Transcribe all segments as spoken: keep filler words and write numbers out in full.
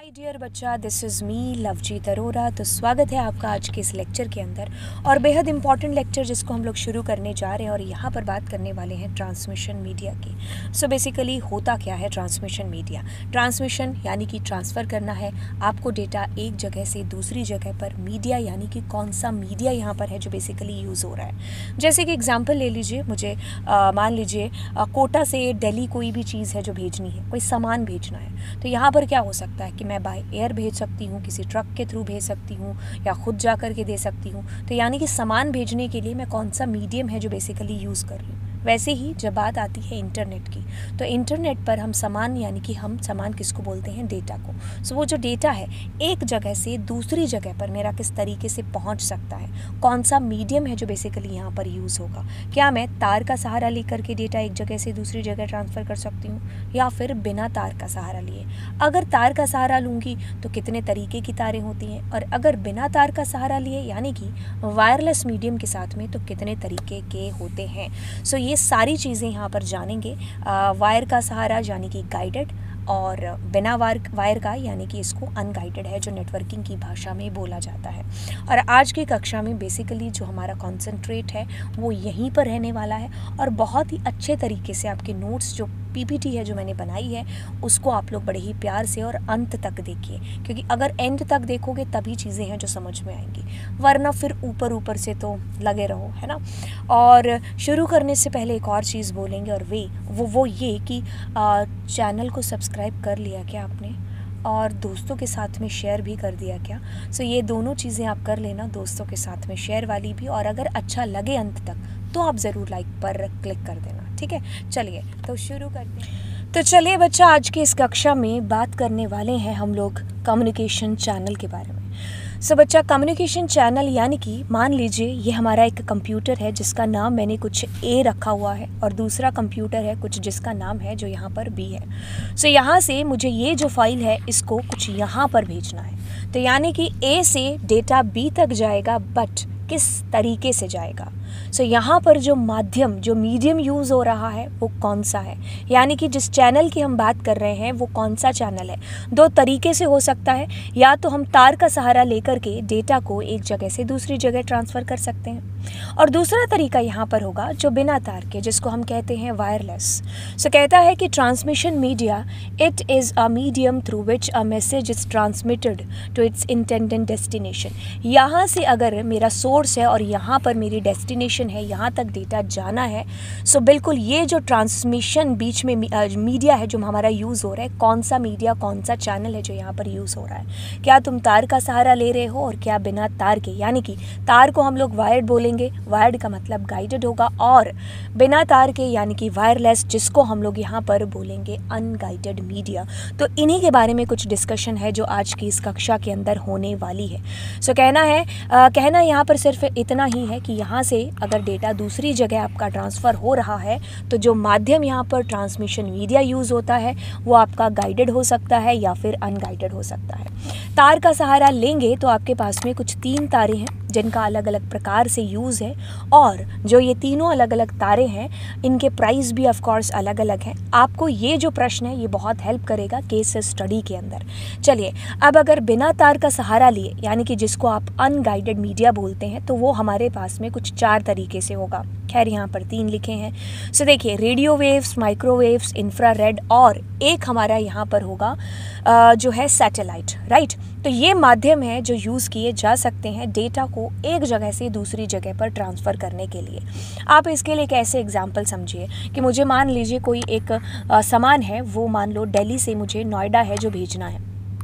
My dear बच्चा, this is me Lovejeet Arora. तो स्वागत है आपका आज के इस लेक्चर के अंदर और बेहद इंपॉर्टेंट लेक्चर जिसको हम लोग शुरू करने जा रहे हैं। और यहाँ पर बात करने वाले हैं ट्रांसमिशन मीडिया की। सो so बेसिकली होता क्या है ट्रांसमिशन मीडिया? ट्रांसमिशन यानी कि ट्रांसफ़र करना है आपको डेटा एक जगह से दूसरी जगह पर। मीडिया यानी कि कौन सा मीडिया यहाँ पर है जो बेसिकली यूज़ हो रहा है। जैसे कि एग्जाम्पल ले लीजिए, मुझे मान लीजिए कोटा से दिल्ली कोई भी चीज़ है जो भेजनी है, कोई सामान भेजना है। तो यहाँ पर क्या हो सकता है कि मैं बाय एयर भेज सकती हूँ, किसी ट्रक के थ्रू भेज सकती हूँ या खुद जा कर के दे सकती हूँ। तो यानी कि सामान भेजने के लिए मैं कौन सा मीडियम है जो बेसिकली यूज़ कर रही हूँ। वैसे ही जब बात आती है इंटरनेट की, तो इंटरनेट पर हम सामान यानी कि हम सामान किसको बोलते हैं? डेटा को। सो वो जो डेटा है एक जगह से दूसरी जगह पर मेरा किस तरीके से पहुंच सकता है, कौन सा मीडियम है जो बेसिकली यहाँ पर यूज़ होगा। क्या मैं तार का सहारा लेकर के डेटा एक जगह से दूसरी जगह ट्रांसफ़र कर सकती हूँ या फिर बिना तार का सहारा लिए? अगर तार का सहारा लूँगी तो कितने तरीके की तारें होती हैं, और अगर बिना तार का सहारा लिए यानी कि वायरलेस मीडियम के साथ में तो कितने तरीके के होते हैं। सो ये सारी चीज़ें यहाँ पर जानेंगे। आ, वायर का सहारा यानी कि गाइडेड, और बिना वायर वायर का यानी कि इसको अनगाइडेड है जो नेटवर्किंग की भाषा में बोला जाता है। और आज की कक्षा में बेसिकली जो हमारा कॉन्सेंट्रेट है वो यहीं पर रहने वाला है, और बहुत ही अच्छे तरीके से आपके नोट्स जो पीपीटी है जो मैंने बनाई है उसको आप लोग बड़े ही प्यार से और अंत तक देखिए, क्योंकि अगर एंड तक देखोगे तभी चीज़ें हैं जो समझ में आएंगी, वरना फिर ऊपर ऊपर से तो लगे रहो, है ना। और शुरू करने से पहले एक और चीज़ बोलेंगे, और वे वो वो ये कि आ, चैनल को सब्सक्राइब कर लिया क्या आपने, और दोस्तों के साथ में शेयर भी कर दिया क्या? सो ये दोनों चीज़ें आप कर लेना, दोस्तों के साथ में शेयर वाली भी, और अगर अच्छा लगे अंत तक तो आप ज़रूर लाइक पर क्लिक कर देना, ठीक है। चलिए तो शुरू करते हैं। तो चलिए बच्चा, आज की इस कक्षा में बात करने वाले हैं हम लोग कम्युनिकेशन चैनल के बारे में। सो so, बच्चा, कम्युनिकेशन चैनल यानी कि मान लीजिए ये हमारा एक कंप्यूटर है जिसका नाम मैंने कुछ ए रखा हुआ है, और दूसरा कंप्यूटर है कुछ जिसका नाम है जो यहाँ पर बी है। सो so, यहाँ से मुझे ये जो फाइल है इसको कुछ यहाँ पर भेजना है। तो यानी कि ए से डेटा बी तक जाएगा, बट किस तरीके से जाएगा? सो so, यहाँ पर जो माध्यम जो मीडियम यूज़ हो रहा है वो कौन सा है, यानी कि जिस चैनल की हम बात कर रहे हैं वो कौन सा चैनल है। दो तरीके से हो सकता है, या तो हम तार का सहारा लेकर के डेटा को एक जगह से दूसरी जगह ट्रांसफ़र कर सकते हैं, और दूसरा तरीका यहाँ पर होगा जो बिना तार के, जिसको हम कहते हैं वायरलेस। सो so, कहता है कि transmission media it is a medium through which a message is transmitted to its intended destination. यहाँ से अगर मेरा सोर्स है और यहाँ पर मेरी डेस्टिनेशन है, यहाँ तक डेटा जाना है। सो so, बिल्कुल ये जो ट्रांसमिशन बीच में मीडिया है जो हमारा यूज़ हो रहा है, कौन सा मीडिया कौन सा चैनल है जो यहाँ पर यूज़ हो रहा है। क्या तुम तार का सहारा ले रहे हो और क्या बिना तार के, यानी कि तार को हम लोग वायर्ड बोलेंगे, वायर्ड का मतलब गाइडेड होगा, और बिना तार के यानी कि वायरलेस जिसको हम लोग यहाँ पर बोलेंगे अनगाइडेड मीडिया। तो इन्हीं के बारे में कुछ डिस्कशन है जो आज की इस कक्षा के अंदर होने वाली है। सो so, कहना है आ, कहना यहाँ पर सिर्फ इतना ही है कि यहाँ से अगर डेटा दूसरी जगह आपका ट्रांसफ़र हो रहा है तो जो माध्यम यहाँ पर ट्रांसमिशन मीडिया यूज़ होता है वो आपका गाइडेड हो सकता है या फिर अनगाइडेड हो सकता है। तार का सहारा लेंगे तो आपके पास में कुछ तीन तारें हैं जिनका अलग अलग प्रकार से यूज़ है, और जो ये तीनों अलग अलग तारे हैं इनके प्राइस भी ऑफ कोर्स अलग अलग हैं। आपको ये जो प्रश्न है ये बहुत हेल्प करेगा केस स्टडी के अंदर। चलिए, अब अगर बिना तार का सहारा लिए यानी कि जिसको आप अनगाइडेड मीडिया बोलते हैं, तो वो हमारे पास में कुछ चार तरीके से होगा। खैर यहाँ पर तीन लिखे हैं। सो देखिए, रेडियो वेव्स, माइक्रोवेव्स, इंफ्रारेड, और एक हमारा यहाँ पर होगा जो है सैटेलाइट, राइट। तो ये माध्यम है जो यूज़ किए जा सकते हैं डेटा को एक जगह से दूसरी जगह पर ट्रांसफ़र करने के लिए। आप इसके लिए एक ऐसे एग्जांपल समझिए कि मुझे मान लीजिए कोई एक आ, सामान है, वो मान लो दिल्ली से मुझे नोएडा है जो भेजना है,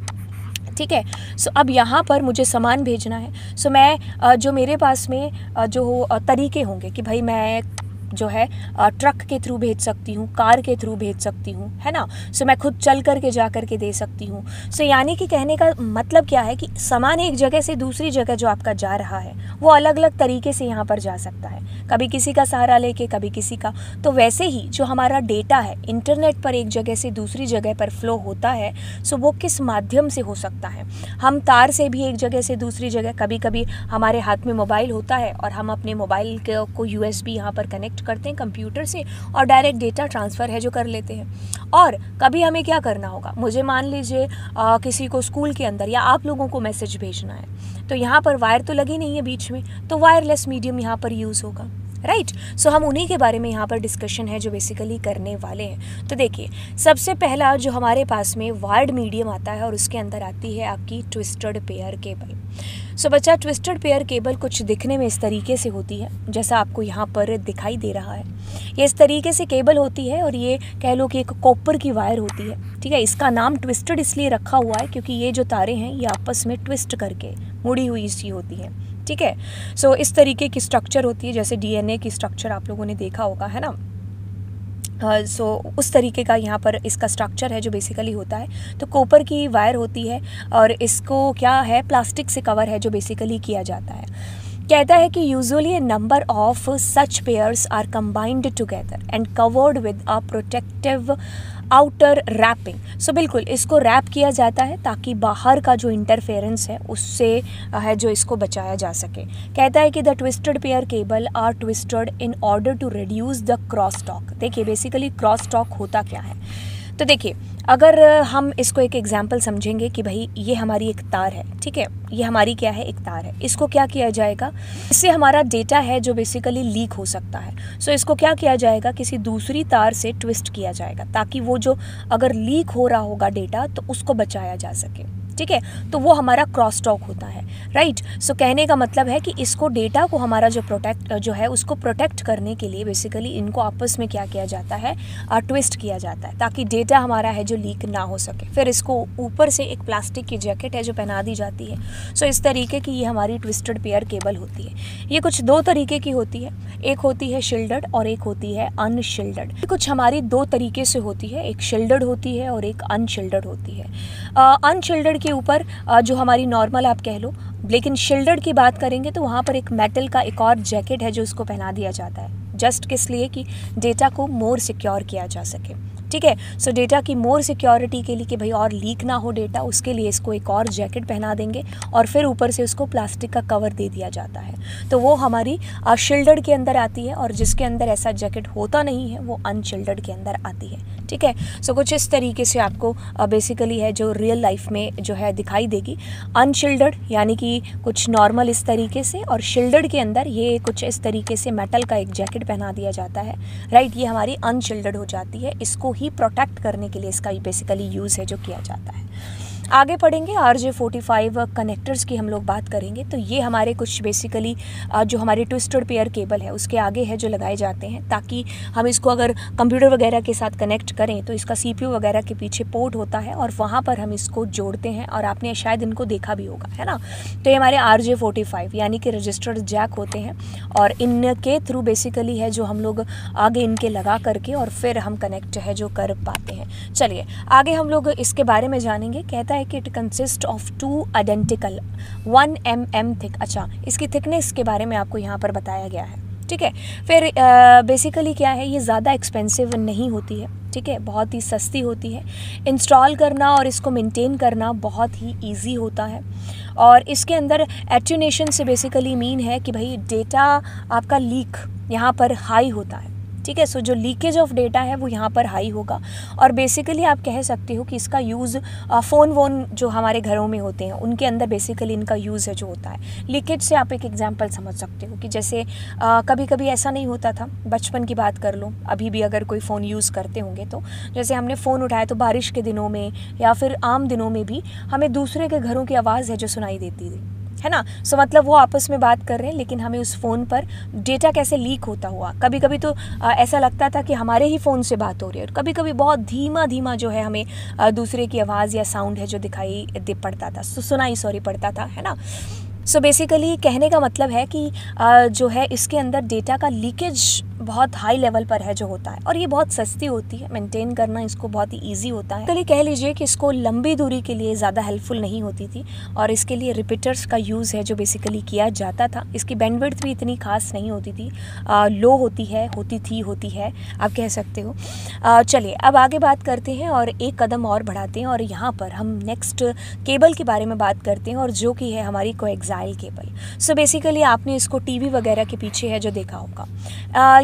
ठीक है। सो अब यहाँ पर मुझे सामान भेजना है। सो मैं जो मेरे पास में जो तरीके होंगे कि भाई मैं जो है ट्रक के थ्रू भेज सकती हूँ, कार के थ्रू भेज सकती हूँ, है ना। सो मैं खुद चल कर के जा कर के दे सकती हूँ। सो यानी कि कहने का मतलब क्या है कि सामान एक जगह से दूसरी जगह जो आपका जा रहा है वो अलग अलग तरीके से यहाँ पर जा सकता है, कभी किसी का सहारा लेके, कभी किसी का। तो वैसे ही जो हमारा डेटा है इंटरनेट पर एक जगह से दूसरी जगह पर फ्लो होता है, सो वो किस माध्यम से हो सकता है। हम तार से भी एक जगह से दूसरी जगह, कभी कभी हमारे हाथ में मोबाइल होता है और हम अपने मोबाइल को यूएसबी यहाँ पर कनेक्ट कनेक्ट करते हैं कंप्यूटर से और डायरेक्ट डेटा ट्रांसफ़र है जो कर लेते हैं। और कभी हमें क्या करना होगा, मुझे मान लीजिए किसी को स्कूल के अंदर या आप लोगों को मैसेज भेजना है, तो यहाँ पर वायर तो लगी नहीं है बीच में, तो वायरलेस मीडियम यहाँ पर यूज़ होगा, राइट। सो हम उन्हीं के बारे में यहाँ पर डिस्कशन है जो बेसिकली करने वाले हैं। तो देखिए, सबसे पहला जो हमारे पास में वायर्ड मीडियम आता है और उसके अंदर आती है आपकी ट्विस्टेड पेयर केबल। सो बच्चा, ट्विस्टेड पेयर केबल कुछ दिखने में इस तरीके से होती है जैसा आपको यहाँ पर दिखाई दे रहा है। ये इस तरीके से केबल होती है और ये कह लो कि एक कॉपर की वायर होती है, ठीक है। इसका नाम ट्विस्टेड इसलिए रखा हुआ है क्योंकि ये जो तारें हैं ये आपस में ट्विस्ट करके मुड़ी हुई सी होती हैं, ठीक है। सो so, इस तरीके की स्ट्रक्चर होती है, जैसे डीएनए की स्ट्रक्चर आप लोगों ने देखा होगा, है ना। सो uh, so, उस तरीके का यहाँ पर इसका स्ट्रक्चर है जो बेसिकली होता है। तो कॉपर की वायर होती है और इसको क्या है, प्लास्टिक से कवर है जो बेसिकली किया जाता है। कहता है कि usually a number of such pairs are combined together and covered with a protective outer wrapping. So बिल्कुल इसको रैप किया जाता है ताकि बाहर का जो इंटरफेरेंस है उससे है जो इसको बचाया जा सके। कहता है कि the twisted pair cable are twisted in order to reduce the cross talk. देखिए बेसिकली क्रॉस टॉक होता क्या है, तो देखिए अगर हम इसको एक एग्जांपल समझेंगे कि भाई ये हमारी एक तार है, ठीक है, ये हमारी क्या है, एक तार है। इसको क्या किया जाएगा, इससे हमारा डेटा है जो बेसिकली लीक हो सकता है। सो इसको क्या किया जाएगा, किसी दूसरी तार से ट्विस्ट किया जाएगा ताकि वो जो अगर लीक हो रहा होगा डेटा तो उसको बचाया जा सके, ठीक है। तो वो हमारा क्रॉस टॉक होता है, राइट। सो कहने का मतलब है कि इसको डेटा को हमारा जो प्रोटेक्ट जो है उसको प्रोटेक्ट करने के लिए बेसिकली इनको आपस में क्या किया जाता है, ट्विस्ट किया जाता है ताकि डेटा हमारा है जो लीक ना हो सके। फिर इसको ऊपर से एक प्लास्टिक की जैकेट है जो पहना दी जाती है। सो इस तरीके की ये हमारी ट्विस्टेड पेयर केबल होती है। ये कुछ दो तरीके की होती है, एक होती है शिल्डेड और एक होती है अनशिल्डेड। कुछ हमारी दो तरीके से होती है, एक शिल्डेड होती है और एक अनशिल्डेड होती है। अनशिल्डेड के ऊपर जो हमारी नॉर्मल आप कह लो, लेकिन शिल्डेड की बात करेंगे तो वहाँ पर एक मेटल का एक और जैकेट है जो उसको पहना दिया जाता है, जस्ट किस लिए कि डेटा को मोर सिक्योर किया जा सके, ठीक है। सो डेटा की मोर सिक्योरिटी के लिए कि भाई और लीक ना हो डेटा, उसके लिए इसको एक और जैकेट पहना देंगे और फिर ऊपर से उसको प्लास्टिक का कवर दे दिया जाता है। तो वो हमारी शिल्डेड के अंदर आती है और जिसके अंदर ऐसा जैकेट होता नहीं है वो अनशिल्डेड के अंदर आती है, ठीक है। सो कुछ इस तरीके से आपको बेसिकली है जो रियल लाइफ में जो है दिखाई देगी। अनशिल्डेड यानी कि कुछ नॉर्मल इस तरीके से, और शिल्डेड के अंदर ये कुछ इस तरीके से मेटल का एक जैकेट पहना दिया जाता है, राइट। ये हमारी अनशिल्डेड हो जाती है। इसको ही प्रोटेक्ट करने के लिए इसका बेसिकली यूज़ है जो किया जाता है। आगे पढ़ेंगे R J forty five connectors की हम लोग बात करेंगे। तो ये हमारे कुछ बेसिकली जो हमारी ट्विस्टेड पेयर केबल है उसके आगे है जो लगाए जाते हैं ताकि हम इसको अगर कंप्यूटर वगैरह के साथ कनेक्ट करें तो इसका सीपीयू वगैरह के पीछे पोर्ट होता है और वहाँ पर हम इसको जोड़ते हैं, और आपने शायद इनको देखा भी होगा, है ना। तो ये हमारे आर जे फोर्टी फाइव यानी कि रजिस्टर्ड जैक होते हैं और इनके थ्रू बेसिकली है जो हम लोग आगे इनके लगा करके और फिर हम कनेक्ट है जो कर पाते हैं। चलिए आगे हम लोग इसके बारे में जानेंगे। कहता है कि it consist of two identical one M M thick. अच्छा, इसकी थिकनेस के बारे में आपको यहाँ पर बताया गया है, ठीक है। फिर बेसिकली uh, क्या है, ये ज़्यादा एक्सपेंसिव नहीं होती है, ठीक है, बहुत ही सस्ती होती है। इंस्टॉल करना और इसको मेंटेन करना बहुत ही इजी होता है, और इसके अंदर एट्यूनेशन से बेसिकली मीन है कि भाई डेटा आपका लीक यहाँ पर हाई होता है, ठीक है। सो जो लीकेज ऑफ डेटा है वो यहाँ पर हाई होगा, और बेसिकली आप कह सकते हो कि इसका यूज़ फ़ोन वोन जो हमारे घरों में होते हैं उनके अंदर बेसिकली इनका यूज़ है जो होता है। लीकेज से आप एक एग्जांपल समझ सकते हो कि जैसे आ, कभी कभी ऐसा नहीं होता था, बचपन की बात कर लो, अभी भी अगर कोई फ़ोन यूज़ करते होंगे तो जैसे हमने फ़ोन उठाया तो बारिश के दिनों में या फिर आम दिनों में भी हमें दूसरे के घरों की आवाज़ है जो सुनाई देती थी, है ना। सो मतलब वो आपस में बात कर रहे हैं लेकिन हमें उस फ़ोन पर डेटा कैसे लीक होता हुआ, कभी कभी तो आ, ऐसा लगता था कि हमारे ही फ़ोन से बात हो रही है, और कभी कभी बहुत धीमा धीमा जो है हमें आ, दूसरे की आवाज़ या साउंड है जो दिखाई दे पड़ता था, सुनाई सॉरी पड़ता था, है ना। सो बेसिकली कहने का मतलब है कि आ, जो है इसके अंदर डेटा का लीकेज बहुत हाई लेवल पर है जो होता है, और ये बहुत सस्ती होती है, मेंटेन करना इसको बहुत ही इजी होता है। चलिए कह लीजिए कि इसको लंबी दूरी के लिए ज़्यादा हेल्पफुल नहीं होती थी, और इसके लिए रिपीटर्स का यूज़ है जो बेसिकली किया जाता था। इसकी बैंडविड्थ भी इतनी खास नहीं होती थी, आ, लो होती है, होती थी होती है आप कह सकते हो। चलिए अब आगे बात करते हैं और एक कदम और बढ़ाते हैं, और यहाँ पर हम नेक्स्ट केबल के बारे में बात करते हैं, और जो कि है हमारी कोएक्साइल केबल। सो बेसिकली आपने इसको टीवी वगैरह के पीछे है जो देखा होगा।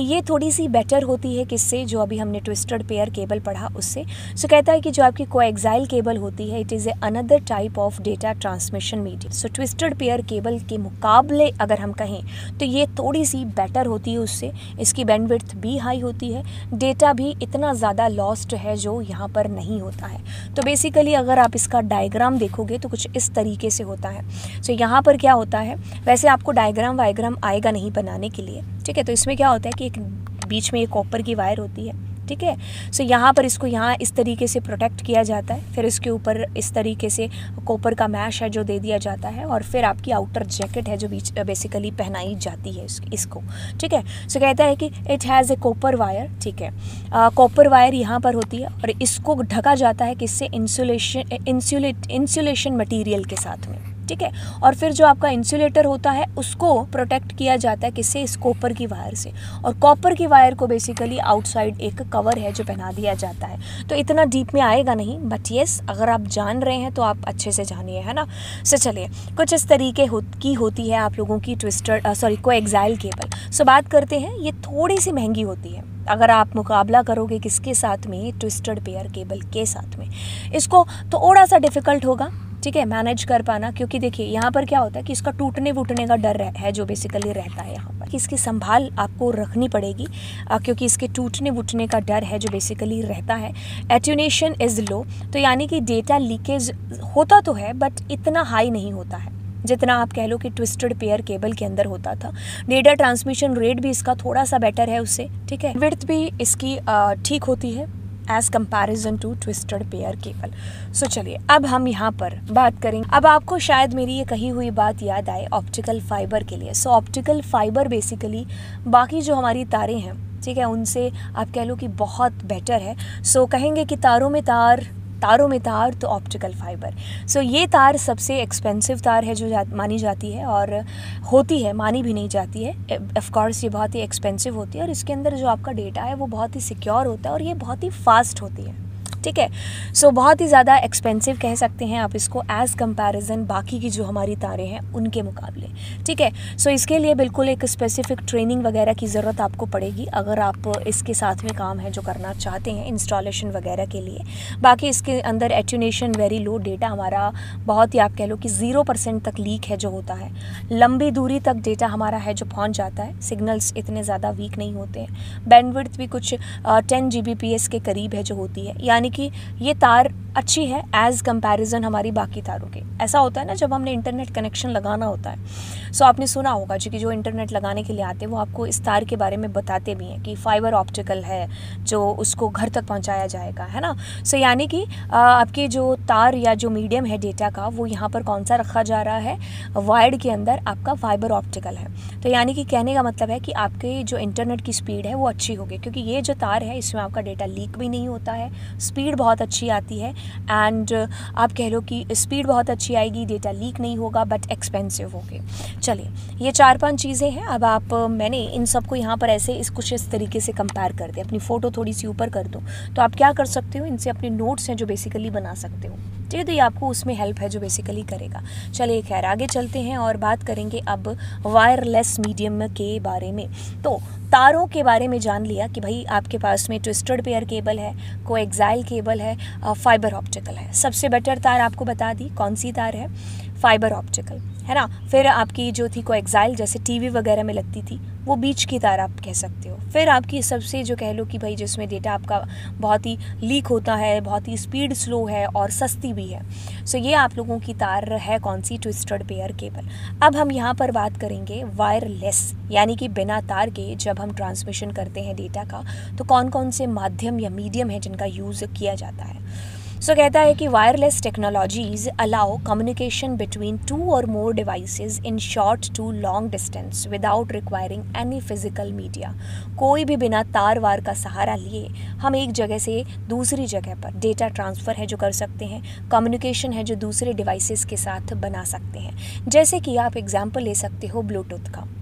ये थोड़ी सी बेटर होती है किससे, जो अभी हमने ट्विस्टेड पेयर केबल पढ़ा उससे। सो कहता है कि जो आपकी कोएक्साइल केबल होती है it is a another type of data transmission medium. So twisted pair cable के मुकाबले अगर हम कहें तो ये थोड़ी सी बेटर होती है उससे। इसकी बैंडविड्थ भी हाई होती है, डेटा भी इतना ज़्यादा लॉस्ट है जो यहाँ पर नहीं होता है। तो बेसिकली अगर आप इसका डायग्राम देखोगे तो कुछ इस तरीके से होता है। सो so, यहाँ पर क्या होता है, वैसे आपको डायग्राम वायग्राम आएगा नहीं बनाने के लिए, ठीक है। तो इसमें क्या होता है कि एक बीच में एक कॉपर की वायर होती है, ठीक है। सो so, यहाँ पर इसको यहाँ इस तरीके से प्रोटेक्ट किया जाता है, फिर इसके ऊपर इस तरीके से कॉपर का मैश है जो दे दिया जाता है, और फिर आपकी आउटर जैकेट है जो बीच बेसिकली पहनाई जाती है इस, इसको, ठीक है। सो so, कहता है कि it has a copper wire, ठीक है। कॉपर वायर यहाँ पर होती है और इसको ढका जाता है किससे, इंसुलेशन इंसुलेट इंसुलेशन मटीरियल के साथ में, ठीक है। और फिर जो आपका इंसुलेटर होता है उसको प्रोटेक्ट किया जाता है किससे, इस कॉपर की वायर से। और कॉपर की वायर को बेसिकली आउटसाइड एक कवर है जो पहना दिया जाता है। तो इतना डीप में आएगा नहीं, बट येस अगर आप जान रहे हैं तो आप अच्छे से जानिए, है ना। सो चलिए, कुछ इस तरीके हो, की होती है आप लोगों की twisted sorry coaxial cable. So बात करते हैं, ये थोड़ी सी महंगी होती है अगर आप मुकाबला करोगे किसके साथ में, ट्विस्टेड पेयर केबल के साथ में। इसको थोड़ा सा डिफ़िकल्ट होगा, ठीक है, मैनेज कर पाना, क्योंकि देखिए यहाँ पर क्या होता है कि इसका टूटने वूटने का डर है जो बेसिकली रहता है यहाँ पर, कि इसकी संभाल आपको रखनी पड़ेगी क्योंकि इसके टूटने वूटने का डर है जो बेसिकली रहता है। एट्यूनेशन इज़ लो, तो यानी कि डेटा लीकेज होता तो है बट इतना हाई नहीं होता है जितना आप कह लो कि ट्विस्टेड पेयर केबल के अंदर होता था। डेटा ट्रांसमिशन रेट भी इसका थोड़ा सा बेटर है उससे, ठीक है। विड्थ भी इसकी ठीक होती है as comparison to twisted pair cable. So चलिए अब हम यहाँ पर बात करेंगे, अब आपको शायद मेरी ये कही हुई बात याद आए ऑप्टिकल फाइबर के लिए। सो ऑप्टिकल फाइबर बेसिकली बाकी जो हमारी तारें हैं, ठीक है, उनसे आप कह लो कि बहुत बेटर है। सो so, कहेंगे कि तारों में तार तारों में तार तो ऑप्टिकल फाइबर। सो so, ये तार सबसे एक्सपेंसिव तार है जो जा, मानी जाती है और होती है, मानी भी नहीं जाती है। ऑफ कोर्स ये बहुत ही एक्सपेंसिव होती है और इसके अंदर जो आपका डेटा है वो बहुत ही सिक्योर होता है और ये बहुत ही फास्ट होती है, ठीक है। सो so, बहुत ही ज़्यादा एक्सपेंसिव कह सकते हैं आप इसको एज़ कंपैरिजन बाकी की जो हमारी तारें हैं उनके मुकाबले, ठीक है। सो so, इसके लिए बिल्कुल एक स्पेसिफिक ट्रेनिंग वगैरह की ज़रूरत आपको पड़ेगी अगर आप इसके साथ में काम है जो करना चाहते हैं इंस्टॉलेशन वगैरह के लिए। बाकी इसके अंदर एट्यूनेशन वेरी लो, डेटा हमारा बहुत ही आप कह लो कि ज़ीरो परसेंट तक लीक है जो होता है। लंबी दूरी तक डेटा हमारा है जो पहुँच जाता है, सिग्नल्स इतने ज़्यादा वीक नहीं होते हैं। बैंडविड्थ भी कुछ ten G B P S के करीब है जो होती है, यानी कि ये तार अच्छी है एज़ कंपैरिजन हमारी बाकी तारों के। ऐसा होता है ना जब हमने इंटरनेट कनेक्शन लगाना होता है, सो आपने सुना होगा जी कि जो इंटरनेट लगाने के लिए आते हैं वो आपको इस तार के बारे में बताते भी हैं कि फाइबर ऑप्टिकल है जो उसको घर तक पहुंचाया जाएगा, है ना। सो यानी कि आपके जो तार या जो मीडियम है डेटा का वो यहाँ पर कौन सा रखा जा रहा है, वायर्ड के अंदर आपका फाइबर ऑप्टिकल है। तो यानी कि कहने का मतलब है कि आपके जो इंटरनेट की स्पीड है वो अच्छी होगी, क्योंकि ये जो तार है इसमें आपका डेटा लीक भी नहीं होता है, स्पीड बहुत अच्छी आती है एंड आप कह लो कि स्पीड बहुत अच्छी आएगी, डेटा लीक नहीं होगा बट एक्सपेंसिव होगी। चलिए ये चार पांच चीज़ें हैं। अब आप मैंने इन सबको यहाँ पर ऐसे इस कुछ इस तरीके से कंपेयर कर दे, अपनी फ़ोटो थोड़ी सी ऊपर कर दो तो आप क्या कर सकते हो, इनसे अपने नोट्स हैं जो बेसिकली बना सकते हो, ठीक है। तो ये आपको उसमें हेल्प है जो बेसिकली करेगा। चलिए खैर आगे चलते हैं और बात करेंगे अब वायरलेस मीडियम के बारे में। तो तारों के बारे में जान लिया कि भाई आपके पास में ट्विस्टेड पेयर केबल है, कोएक्साइल केबल है, फाइबर ऑप्टिकल है। सबसे बेटर तार आपको बता दी कौन सी तार है, फाइबर ऑप्टिकल, है ना। फिर आपकी जो थी कोएक्साइल जैसे टीवी वगैरह में लगती थी वो बीच की तार आप कह सकते हो। फिर आपकी सबसे जो कह लो कि भाई जिसमें डेटा आपका बहुत ही लीक होता है, बहुत ही स्पीड स्लो है और सस्ती भी है, सो ये आप लोगों की तार है कौन सी, ट्विस्टेड पेयर केबल। अब हम यहाँ पर बात करेंगे वायरलेस, यानी कि बिना तार के जब हम ट्रांसमिशन करते हैं डेटा का तो कौन कौन से माध्यम या मीडियम है जिनका यूज़ किया जाता है। सो so, कहता है कि wireless technologies allow communication between two or more devices in short to long distance without requiring any physical media. कोई भी बिना तार वार का सहारा लिए हम एक जगह से दूसरी जगह पर डेटा ट्रांसफ़र है जो कर सकते हैं, कम्युनिकेशन है जो दूसरे डिवाइसेस के साथ बना सकते हैं। जैसे कि आप एग्जाम्पल ले सकते हो ब्लूटूथ का।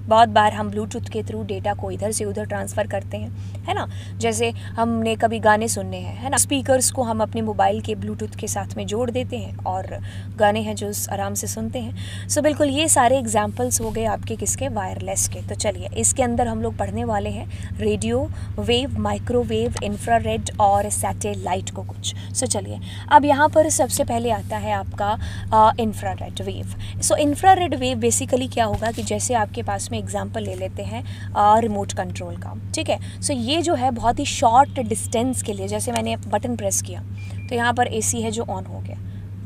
बहुत बार हम ब्लूटूथ के थ्रू डेटा को इधर से उधर ट्रांसफ़र करते हैं, है ना। जैसे हमने कभी गाने सुनने हैं, है ना, स्पीकर्स को हम अपने मोबाइल के ब्लूटूथ के साथ में जोड़ देते हैं और गाने हैं जो आराम से सुनते हैं। सो बिल्कुल ये सारे एग्जांपल्स हो गए आपके किसके, वायरलेस के। तो चलिए इसके अंदर हम लोग पढ़ने वाले हैं रेडियो वेव, माइक्रोवेव, इंफ्रारेड और सैटेलाइट को कुछ। सो चलिए अब यहाँ पर सबसे पहले आता है आपका infrared wave. So infrared wave basically क्या होगा कि जैसे आपके पास में एग्जांपल ले लेते हैं रिमोट कंट्रोल का, ठीक है। सो ये जो है बहुत ही शॉर्ट डिस्टेंस के लिए, जैसे मैंने बटन प्रेस किया तो यहाँ पर एसी है जो ऑन हो गया,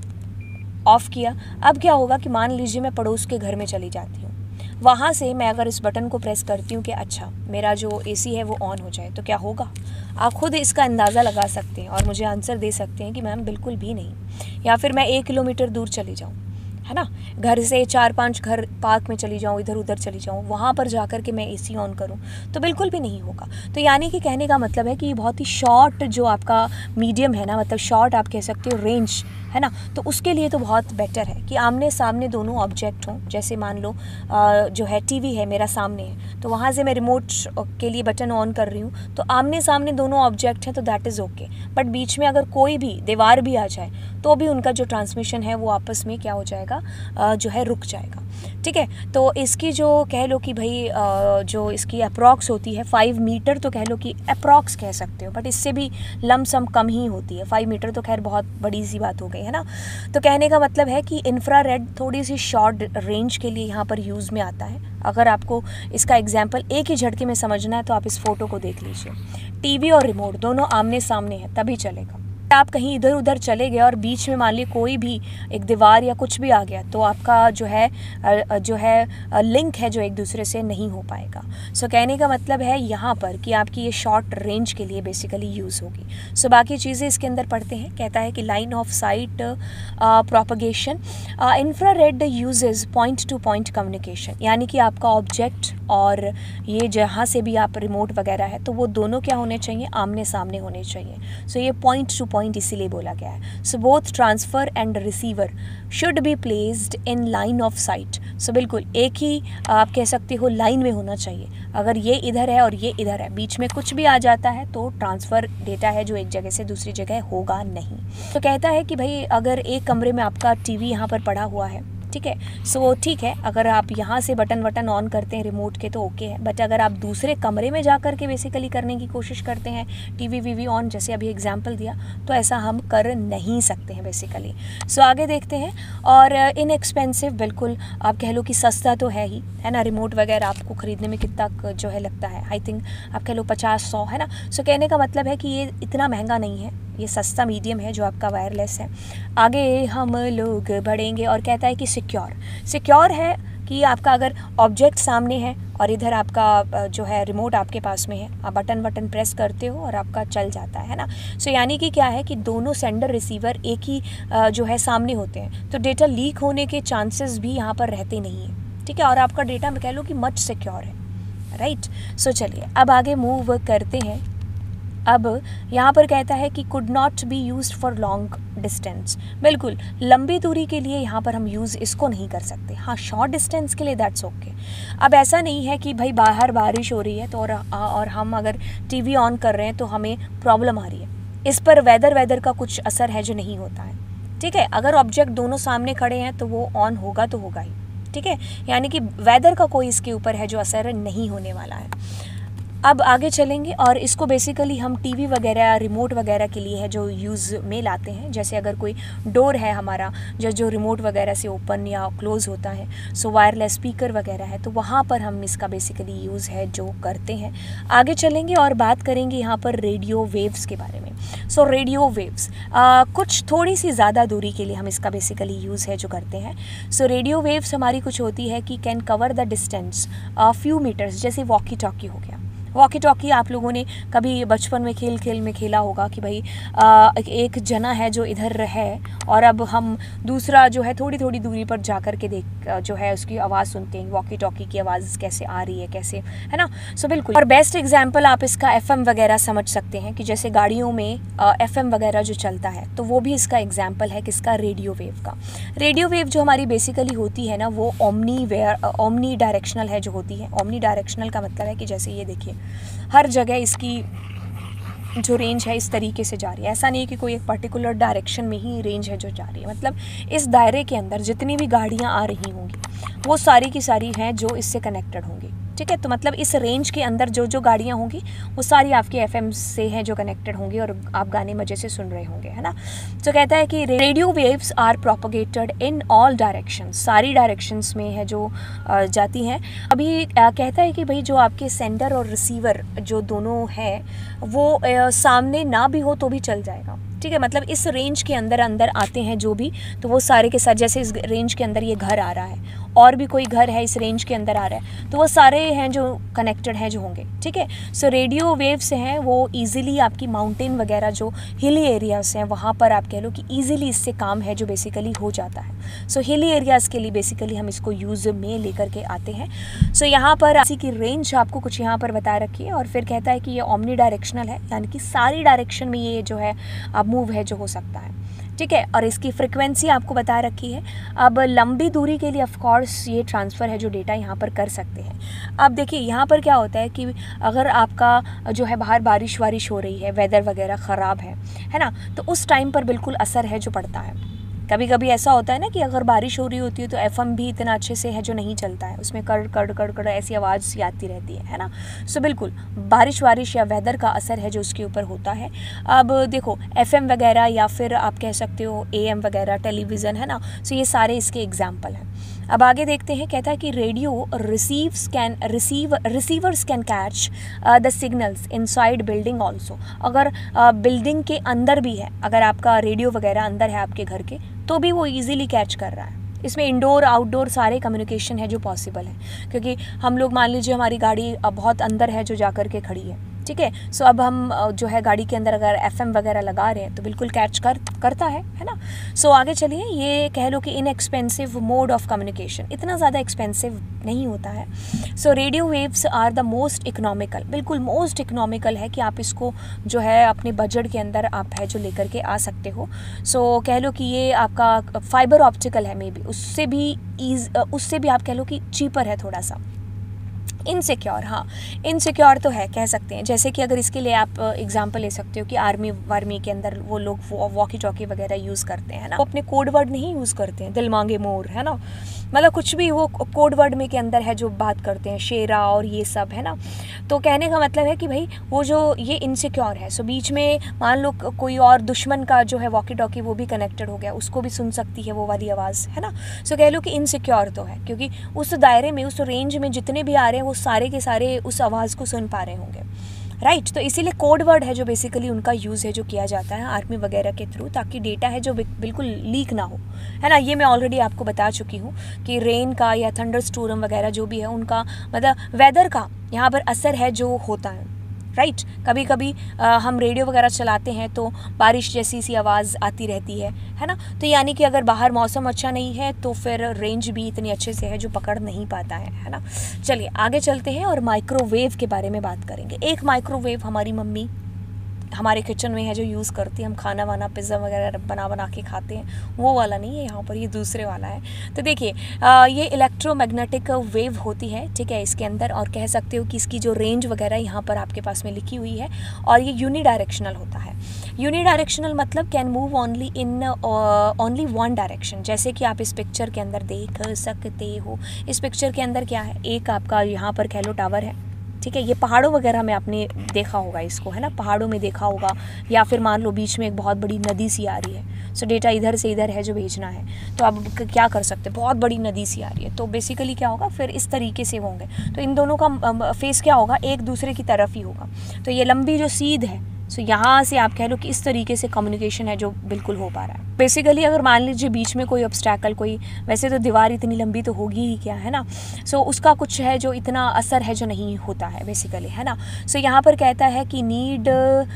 ऑफ़ किया। अब क्या होगा कि मान लीजिए मैं पड़ोस के घर में चली जाती हूँ, वहाँ से मैं अगर इस बटन को प्रेस करती हूँ कि अच्छा मेरा जो एसी है वो ऑन हो जाए, तो क्या होगा। आप खुद इसका अंदाज़ा लगा सकते हैं और मुझे आंसर दे सकते हैं कि मैम बिल्कुल भी नहीं। या फिर मैं एक किलोमीटर दूर चली जाऊँ, है ना, घर से चार पांच घर पार्क में चली जाऊँ, इधर उधर चली जाऊँ, वहाँ पर जाकर के मैं एसी ऑन करूँ तो बिल्कुल भी नहीं होगा। तो यानी कि कहने का मतलब है कि ये बहुत ही शॉर्ट जो आपका मीडियम है ना, मतलब शॉर्ट आप कह सकते हो रेंज, है ना, तो उसके लिए तो बहुत बेटर है कि आमने सामने दोनों ऑब्जेक्ट हों। जैसे मान लो आ, जो है टीवी है मेरा सामने है, तो वहाँ से मैं रिमोट के लिए बटन ऑन कर रही हूँ, तो आमने सामने दोनों ऑब्जेक्ट हैं तो दैट इज़ ओके। बट बीच में अगर कोई भी दीवार भी आ जाए तो भी उनका जो ट्रांसमिशन है वो आपस में क्या हो जाएगा, आ, जो है रुक जाएगा, ठीक है। तो इसकी जो कह लो कि भाई आ, जो इसकी अप्रॉक्स होती है फाइव मीटर, तो कह लो कि अप्रॉक्स कह सकते हो, बट इससे भी लमसम कम ही होती है। फाइव मीटर तो खैर बहुत बड़ी सी बात हो गई, है ना। तो कहने का मतलब है कि इंफ्रारेड थोड़ी सी शॉर्ट रेंज के लिए यहाँ पर यूज़ में आता है। अगर आपको इसका एग्जाम्पल एक ही झटके में समझना है तो आप इस फोटो को देख लीजिए। टीवी और रिमोट दोनों आमने सामने हैं तभी चलेगा। आप कहीं इधर उधर चले गए और बीच में मान ली कोई भी एक दीवार या कुछ भी आ गया तो आपका जो है जो है लिंक है जो एक दूसरे से नहीं हो पाएगा। सो कहने का मतलब है यहाँ पर कि आपकी ये शॉर्ट रेंज के लिए बेसिकली यूज़ होगी। सो बाकी चीज़ें इसके अंदर पढ़ते हैं। कहता है कि line of sight propagation, infrared uses point to point communication, यानी कि आपका ऑब्जेक्ट और ये जहाँ से भी आप रिमोट वगैरह है तो वो दोनों क्या होने चाहिए, आमने सामने होने चाहिए। सो ये पॉइंट टू पॉइंट इसीलिए बोला गया है। So both transfer and receiver should be placed in line of sight. So बिल्कुल एक ही आप कह सकते हो लाइन में होना चाहिए। अगर ये इधर है और ये इधर है, बीच में कुछ भी आ जाता है तो ट्रांसफ़र डेटा है जो एक जगह से दूसरी जगह होगा नहीं। तो कहता है कि भाई अगर एक कमरे में आपका टीवी यहाँ पर पड़ा हुआ है, ठीक है, सो ठीक है, अगर आप यहाँ से बटन वटन ऑन करते हैं रिमोट के तो ओके है। बट अगर आप दूसरे कमरे में जा कर के बेसिकली करने की कोशिश करते हैं टीवी वीवी ऑन, जैसे अभी एग्जांपल दिया, तो ऐसा हम कर नहीं सकते हैं बेसिकली। सो आगे देखते हैं। और इनएक्सपेंसिव, बिल्कुल आप कह लो कि सस्ता तो है ही, है ना। रिमोट वगैरह आपको ख़रीदने में कितना जो है लगता है, आई थिंक आप कह लो पचास सौ, है ना। सो कहने का मतलब है कि ये इतना महंगा नहीं है, ये सस्ता मीडियम है जो आपका वायरलेस है। आगे हम लोग बढ़ेंगे और कहता है कि सिक्योर सिक्योर है कि आपका अगर ऑब्जेक्ट सामने है और इधर आपका जो है रिमोट आपके पास में है, आप बटन बटन प्रेस करते हो और आपका चल जाता है ना। सो so, यानी कि क्या है कि दोनों सेंडर रिसीवर एक ही जो है सामने होते हैं, तो डेटा लीक होने के चांसेस भी यहाँ पर रहते नहीं हैं, ठीक है। और आपका डेटा मैं कह लो कि मच सिक्योर है, राइट। सो चलिए अब आगे मूव करते हैं। अब यहाँ पर कहता है कि could not be used for long distance. बिल्कुल लंबी दूरी के लिए यहाँ पर हम यूज़ इसको नहीं कर सकते। हाँ, शॉर्ट डिस्टेंस के लिए दैट्स ओके। अब ऐसा नहीं है कि भाई बाहर बारिश हो रही है तो और, और हम अगर टीवी ऑन कर रहे हैं तो हमें प्रॉब्लम आ रही है, इस पर वेदर वेदर का कुछ असर है जो नहीं होता है, ठीक है। अगर ऑब्जेक्ट दोनों सामने खड़े हैं तो वो ऑन होगा तो होगा ही, ठीक है। यानी कि वेदर का कोई इसके ऊपर है जो असर नहीं होने वाला है। अब आगे चलेंगे और इसको बेसिकली हम टीवी वगैरह रिमोट वगैरह के लिए है जो यूज़ में लाते हैं। जैसे अगर कोई डोर है हमारा जो जो रिमोट वगैरह से ओपन या क्लोज़ होता है, सो वायरलेस स्पीकर वगैरह है, तो वहाँ पर हम इसका बेसिकली यूज़ है जो करते हैं। आगे चलेंगे और बात करेंगे यहाँ पर रेडियो वेव्स के बारे में। सो रेडियो वेव्स कुछ थोड़ी सी ज़्यादा दूरी के लिए हम इसका बेसिकली यूज़ है जो करते हैं। सो रेडियो वेव्स हमारी कुछ होती है कि can cover the distance few metres, जैसे वॉकी टॉकी हो गया। वॉकी टॉकी आप लोगों ने कभी बचपन में खेल खेल में खेला होगा कि भाई आ, एक जना है जो इधर है और अब हम दूसरा जो है थोड़ी थोड़ी दूरी पर जा कर के देख जो है उसकी आवाज़ सुनते हैं, वॉकी टॉकी की आवाज़ कैसे आ रही है, कैसे, है ना। सो बिल्कुल। और बेस्ट एग्जांपल आप इसका एफएम वगैरह समझ सकते हैं कि जैसे गाड़ियों में एफएम वगैरह जो चलता है तो वो भी इसका एग्जाम्पल है किसका, रेडियो वेव का। रेडियो वेव जो हमारी बेसिकली होती है ना वो ओमनी वेयर ओमनी डायरेक्शनल है जो होती है। ओमनी डायरेक्शनल का मतलब है कि जैसे ये देखिए हर जगह इसकी जो रेंज है इस तरीके से जा रही है। ऐसा नहीं है कि कोई एक पर्टिकुलर डायरेक्शन में ही रेंज है जो जा रही है, मतलब इस दायरे के अंदर जितनी भी गाड़ियाँ आ रही होंगी वो सारी की सारी हैं जो इससे कनेक्टेड होंगी, ठीक है। तो मतलब इस रेंज के अंदर जो जो गाड़ियाँ होंगी वो सारी आपके एफएम से हैं जो कनेक्टेड होंगी और आप गाने मज़े से सुन रहे होंगे, है ना। तो कहता है कि radio waves are propagated in all directions, सारी डायरेक्शंस में है जो जाती हैं। अभी कहता है कि भाई जो आपके सेंडर और रिसीवर जो दोनों है वो सामने ना भी हो तो भी चल जाएगा, ठीक है। मतलब इस रेंज के अंदर अंदर आते हैं जो भी, तो वो सारे के साथ, जैसे इस रेंज के अंदर ये घर आ रहा है और भी कोई घर है इस रेंज के अंदर आ रहा है तो वो सारे हैं जो कनेक्टेड हैं जो होंगे, ठीक है। सो रेडियो वेव्स हैं वो इजीली आपकी माउंटेन वगैरह जो हिली एरियाज़ हैं वहाँ पर आप कह लो कि इजीली इससे काम है जो बेसिकली हो जाता है। सो हिली एरियाज़ के लिए बेसिकली हम इसको यूज़ में लेकर के आते हैं। सो so, यहाँ पर इसी की रेंज आपको कुछ यहाँ पर बता रखी है और फिर कहता है कि ये ओमनी डायरेक्शनल है, यानी कि सारी डायरेक्शन में ये जो है अब मूव है जो हो सकता है, ठीक है। और इसकी फ्रिक्वेंसी आपको बता रखी है। अब लंबी दूरी के लिए ऑफ कोर्स ये ट्रांसफ़र है जो डेटा यहाँ पर कर सकते हैं। अब देखिए यहाँ पर क्या होता है कि अगर आपका जो है बाहर बारिश वारिश हो रही है, वेदर वगैरह ख़राब है है ना, तो उस टाइम पर बिल्कुल असर है जो पड़ता है। कभी कभी ऐसा होता है ना कि अगर बारिश हो रही होती है तो एफएम भी इतना अच्छे से है जो नहीं चलता है, उसमें कड़ कड़ कड़ कड़ ऐसी आवाज़ सी आती रहती है है ना। सो बिल्कुल बारिश वारिश या वेदर का असर है जो उसके ऊपर होता है। अब देखो एफएम वगैरह या फिर आप कह सकते हो एएम वगैरह, टेलीविज़न, है ना। सो ये सारे इसके एग्जाम्पल हैं। अब आगे देखते हैं, कहता है कि radio receives can receive receivers can catch the signals inside building also. अगर बिल्डिंग uh, के अंदर भी है, अगर आपका रेडियो वगैरह अंदर है आपके घर के, तो भी वो इजीली कैच कर रहा है। इसमें इंडोर आउटडोर सारे कम्युनिकेशन है जो पॉसिबल है, क्योंकि हम लोग मान लीजिए हमारी गाड़ी बहुत अंदर है जो जा कर के खड़ी है, ठीक है। सो अब हम जो है गाड़ी के अंदर अगर एफएम वगैरह लगा रहे हैं तो बिल्कुल कैच कर करता है है ना। सो आगे चलिए, ये कह लो कि इनएक्सपेंसिव मोड ऑफ कम्युनिकेशन, इतना ज़्यादा एक्सपेंसिव नहीं होता है। So radio waves are the most economical, बिल्कुल मोस्ट इकोनॉमिकल है कि आप इसको जो है अपने बजट के अंदर आप है जो लेकर के आ सकते हो। सो so, कह लो कि ये आपका फाइबर ऑप्टिकल है, मे बी उससे भी ईज उससे भी आप कह लो कि चीपर है थोड़ा सा। इनसिक्योर, हाँ इनसिक्योर तो है कह सकते हैं। जैसे कि अगर इसके लिए आप एग्जांपल ले सकते हो कि आर्मी वार्मी के अंदर वो लोग वॉकी टॉकी वगैरह यूज़ करते हैं ना, वो अपने कोड वर्ड नहीं यूज़ करते हैं, दिल मांगे मोर, है ना, मतलब कुछ भी वो कोड वर्ड में के अंदर है जो बात करते हैं, शेरा और ये सब, है ना। तो कहने का मतलब है कि भाई वो जो ये इनसिक्योर है। सो बीच में मान लो कोई और दुश्मन का जो है वॉकी टॉकी वो भी कनेक्टेड हो गया, उसको भी सुन सकती है वो वाली आवाज़, है ना। सो कह लो कि इनसिक्योर तो है, क्योंकि उस दायरे में उस रेंज में जितने भी आ रहे हैं वो सारे के सारे उस आवाज़ को सुन पा रहे होंगे, राइट right, तो इसीलिए कोड वर्ड है जो बेसिकली उनका यूज़ है जो किया जाता है आर्मी वगैरह के थ्रू, ताकि डेटा है जो बिल्कुल लीक ना हो, है ना। ये मैं ऑलरेडी आपको बता चुकी हूँ कि रेन का या थंडर स्टोर्म वगैरह जो भी है उनका मतलब वेदर का यहाँ पर असर है जो होता है, राइट right? कभी कभी आ, हम रेडियो वगैरह चलाते हैं तो बारिश जैसी सी आवाज़ आती रहती है है ना। तो यानी कि अगर बाहर मौसम अच्छा नहीं है तो फिर रेंज भी इतनी अच्छे से है जो पकड़ नहीं पाता है है ना। चलिए आगे चलते हैं और माइक्रोवेव के बारे में बात करेंगे। एक माइक्रोवेव हमारी मम्मी हमारे किचन में है जो यूज़ करती है, हम खाना वाना पिज़्ज़ा वगैरह बना बना के खाते हैं, वो वाला नहीं है यहाँ पर, ये दूसरे वाला है। तो देखिए ये इलेक्ट्रोमैग्नेटिक वेव होती है, ठीक है, इसके अंदर, और कह सकते हो कि इसकी जो रेंज वगैरह यहाँ पर आपके पास में लिखी हुई है, और ये यूनी डायरेक्शनल होता है। यूनी डायरेक्शनल मतलब can move only in only one direction, जैसे कि आप इस पिक्चर के अंदर देख सकते हो। इस पिक्चर के अंदर क्या है, एक आपका यहाँ पर कह लो टावर है, ठीक है, ये पहाड़ों वगैरह में आपने देखा होगा इसको, है ना, पहाड़ों में देखा होगा, या फिर मान लो बीच में एक बहुत बड़ी नदी सी आ रही है, सो डेटा इधर से इधर है जो भेजना है, तो आप क्या कर सकते हैं, बहुत बड़ी नदी सी आ रही है, तो बेसिकली क्या होगा फिर इस तरीके से होंगे, तो इन दोनों का फेस क्या होगा, एक दूसरे की तरफ ही होगा। तो ये लंबी जो सीध है, सो यहाँ से आप कह लो कि इस तरीके से कम्युनिकेशन है जो बिल्कुल हो पा रहा है। बेसिकली अगर मान लीजिए बीच में कोई ऑब्स्टैकल, कोई वैसे तो दीवार इतनी लंबी तो होगी ही क्या, है ना, सो so, उसका कुछ है जो इतना असर है जो नहीं होता है बेसिकली, है ना। सो so, यहाँ पर कहता है कि need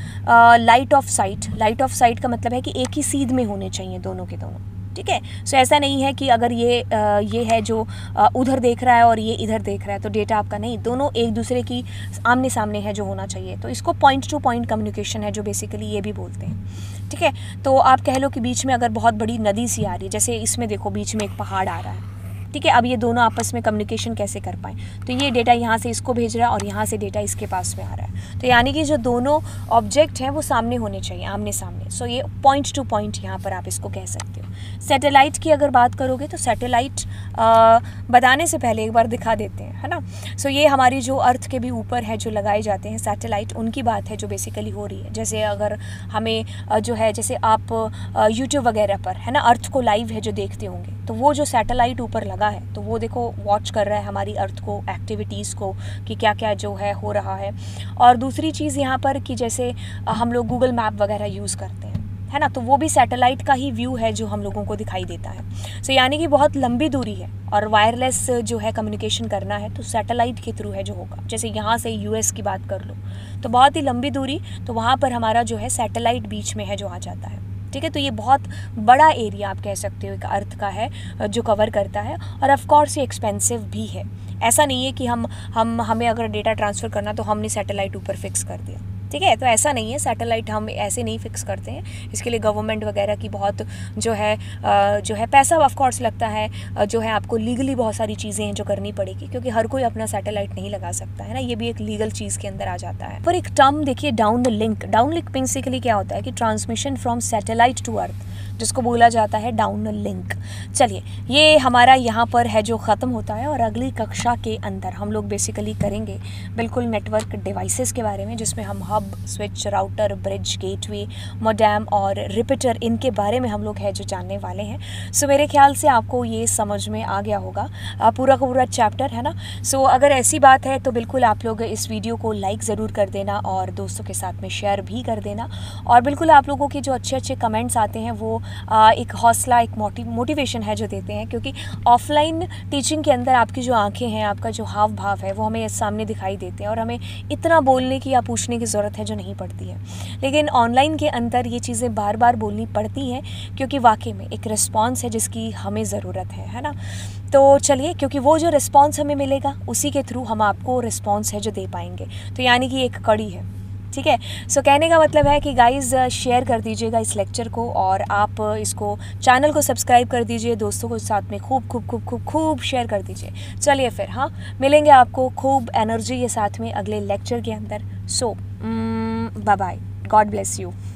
light of sight. Light of sight का मतलब है कि एक ही सीध में होने चाहिए दोनों के दोनों, ठीक है। सो so, ऐसा नहीं है कि अगर ये आ, ये है जो आ, उधर देख रहा है और ये इधर देख रहा है तो डेटा आपका नहीं, दोनों एक दूसरे की आमने सामने है जो होना चाहिए। तो इसको पॉइंट टू पॉइंट कम्युनिकेशन है जो बेसिकली ये भी बोलते हैं, ठीक है। तो आप कह लो कि बीच में अगर बहुत बड़ी नदी सी आ रही है, जैसे इसमें देखो बीच में एक पहाड़ आ रहा है, ठीक है। अब ये दोनों आपस में कम्युनिकेशन कैसे कर पाएँ, तो ये डेटा यहाँ से इसको भेज रहा है और यहाँ से डेटा इसके पास में आ रहा है। तो यानी कि जो दोनों ऑब्जेक्ट हैं वो सामने होने चाहिए, आमने सामने। सो ये पॉइंट टू पॉइंट यहाँ पर आप इसको कह सकते हो। सैटेलाइट की अगर बात करोगे तो सैटेलाइट बताने से पहले एक बार दिखा देते हैं, है ना। सो ये हमारी जो अर्थ के भी ऊपर है जो लगाए जाते हैं सैटेलाइट, उनकी बात है जो बेसिकली हो रही है। जैसे अगर हमें जो है, जैसे आप यूट्यूब वगैरह पर, है ना, अर्थ को लाइव है जो देखते होंगे, तो वो जो सैटेलाइट ऊपर लगा है तो वो देखो वॉच कर रहा है हमारी अर्थ को, एक्टिविटीज़ को, कि क्या क्या जो है हो रहा है। और दूसरी चीज़ यहाँ पर कि जैसे हम लोग गूगल मैप वगैरह यूज़ करते हैं, है ना, तो वो भी सैटेलाइट का ही व्यू है जो हम लोगों को दिखाई देता है। सो यानी कि बहुत लंबी दूरी है और वायरलेस जो है कम्युनिकेशन करना है तो सैटेलाइट के थ्रू है जो होगा। जैसे यहाँ से यूएस की बात कर लो तो बहुत ही लंबी दूरी, तो वहाँ पर हमारा जो है सैटेलाइट बीच में है जो आ जाता है, ठीक है। तो ये बहुत बड़ा एरिया आप कह सकते हो एक अर्थ का है जो कवर करता है, और ऑफ कोर्स ये एक्सपेंसिव भी है। ऐसा नहीं है कि हम हम हमें अगर डेटा ट्रांसफ़र करना तो हमने सैटेलाइट ऊपर फिक्स कर दिया, ठीक है। तो ऐसा नहीं है, सैटेलाइट हम ऐसे नहीं फिक्स करते हैं। इसके लिए गवर्नमेंट वगैरह की बहुत जो है जो है पैसा ऑफ कोर्स लगता है, जो है आपको लीगली बहुत सारी चीज़ें हैं जो करनी पड़ेगी, क्योंकि हर कोई अपना सैटेलाइट नहीं लगा सकता है ना, ये भी एक लीगल चीज़ के अंदर आ जाता है। पर एक टर्म देखिए, down link. Down link basically क्या होता है कि transmission from satellite to earth, जिसको बोला जाता है डाउन लिंक। चलिए, ये हमारा यहाँ पर है जो ख़त्म होता है, और अगली कक्षा के अंदर हम लोग बेसिकली करेंगे बिल्कुल नेटवर्क डिवाइसेस के बारे में, जिसमें हम hub, switch, router, bridge, gateway, modem और रिपीटर, इनके बारे में हम लोग है जो जानने वाले हैं। सो मेरे ख्याल से आपको ये समझ में आ गया होगा पूरा का पूरा चैप्टर, है ना। सो अगर ऐसी बात है तो बिल्कुल आप लोग इस वीडियो को लाइक ज़रूर कर देना और दोस्तों के साथ में शेयर भी कर देना। और बिल्कुल आप लोगों के जो अच्छे अच्छे कमेंट्स आते हैं वो आ, एक हौसला, एक मोटिव मोटिवेशन है जो देते हैं, क्योंकि ऑफलाइन टीचिंग के अंदर आपकी जो आंखें हैं, आपका जो हाव भाव है वो हमें सामने दिखाई देते हैं और हमें इतना बोलने की या पूछने की ज़रूरत है जो नहीं पड़ती है। लेकिन ऑनलाइन के अंदर ये चीज़ें बार बार बोलनी पड़ती हैं, क्योंकि वाकई में एक रिस्पॉन्स है जिसकी हमें ज़रूरत है, है ना। तो चलिए, क्योंकि वो जो रिस्पॉन्स हमें मिलेगा उसी के थ्रू हम आपको रिस्पॉन्स है जो दे पाएंगे। तो यानी कि एक कड़ी है, ठीक है। सो कहने का मतलब है कि गाइज़ शेयर कर दीजिएगा इस लेक्चर को, और आप इसको चैनल को सब्सक्राइब कर दीजिए, दोस्तों को साथ में खूब खूब खूब खूब खूब शेयर कर दीजिए। चलिए फिर, हाँ, मिलेंगे आपको खूब एनर्जी के साथ में अगले लेक्चर के अंदर। So bye bye, god bless you.